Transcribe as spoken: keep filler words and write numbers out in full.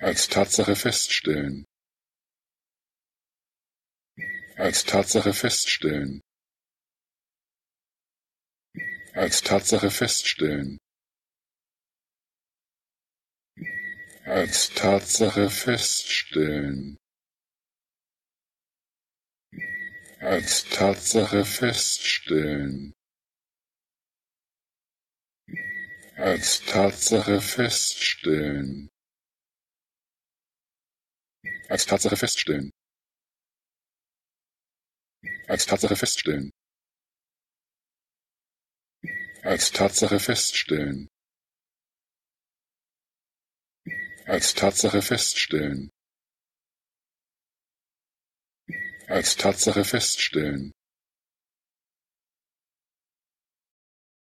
als Tatsache feststellen, als Tatsache feststellen, als Tatsache feststellen, als Tatsache feststellen, als Tatsache feststellen, als Tatsache feststellen, als Tatsache feststellen, als Tatsache feststellen, als Tatsache feststellen, als Tatsache feststellen, als Tatsache feststellen,